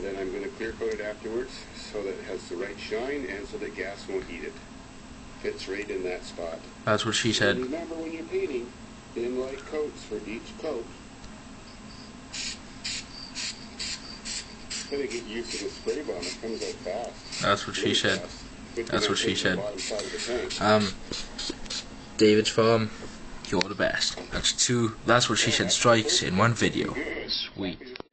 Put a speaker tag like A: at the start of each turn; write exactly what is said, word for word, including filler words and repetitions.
A: then I'm going to clear coat it afterwards so that it has the right shine and so that gas won't eat it. Fits right in that spot.
B: That's what she said.
A: And remember, when you're painting, thin light coats for each coat. Kind of get used to the spray bomb. It comes out fast.
B: That's what she said. That's what she said.
A: Of
B: Um, David's farm, you're the best. That's two. That's what she said. Strikes in one video. Sweet.